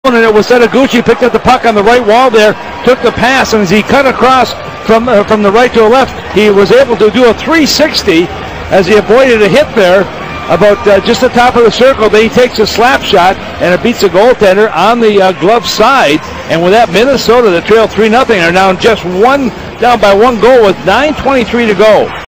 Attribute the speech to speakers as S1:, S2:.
S1: And it was Setoguchi, picked up the puck on the right wall there, took the pass, and as he cut across from the right to the left, he was able to do a 360 as he avoided a hit there about just the top of the circle. Then he takes a slap shot, and it beats the goaltender on the glove side. And with that, Minnesota, the trail 3-0, are now down by one goal with 9:23 to go.